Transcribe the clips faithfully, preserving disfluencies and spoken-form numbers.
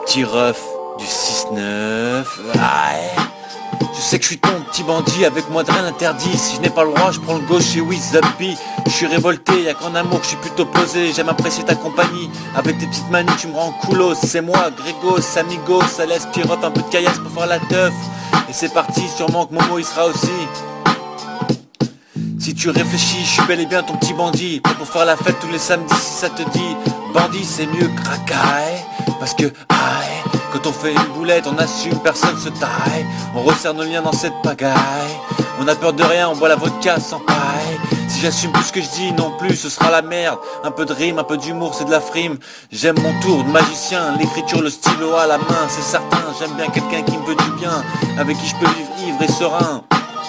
petit ref du six neuf. Ouais. Je sais que je suis ton petit bandit, avec moi de rien interdit. Si je n'ai pas le droit, je prends le gauche et oui, Zappy. Je suis révolté, y'a qu'en amour que je suis plutôt posé. J'aime apprécier ta compagnie, avec tes petites manies tu me rends coolos. C'est moi, Grégos, Amigos, Alès, Pirote, un peu de caillasse pour faire la teuf. Et c'est parti, sûrement que Momo il sera aussi. Si tu réfléchis, je suis bel et bien ton petit bandit, prêt pour faire la fête tous les samedis si ça te dit. Bandit c'est mieux que racaille, parce que aïe, quand on fait une boulette on assume, personne se taille. On resserre nos liens dans cette pagaille. On a peur de rien, on boit la vodka sans paille. Si j'assume plus ce que je dis, non plus ce sera la merde. Un peu de rime, un peu d'humour, c'est de la frime. J'aime mon tour de magicien, l'écriture, le stylo à la main, c'est certain. J'aime bien quelqu'un qui me veut du bien, avec qui je peux vivre ivre et serein.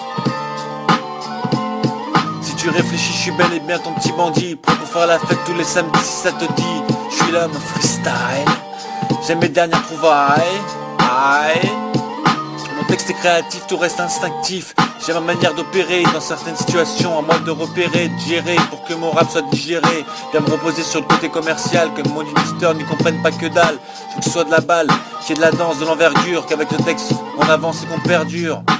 Si tu réfléchis, je suis bel et bien ton petit bandit, prêt pour faire la fête tous les samedis si ça te dit. Je suis l'homme freestyle, j'aime mes dernières trouvailles. Aïe. Mon texte est créatif, tout reste instinctif. J'ai ma manière d'opérer dans certaines situations, à moi de repérer, de gérer pour que mon rap soit digéré. Viens me reposer sur le côté commercial, que mon éditeur n'y comprenne pas que dalle. Je veux que ce soit de la balle, qu'il y ait de la danse, de l'envergure, qu'avec le texte on avance et qu'on perdure.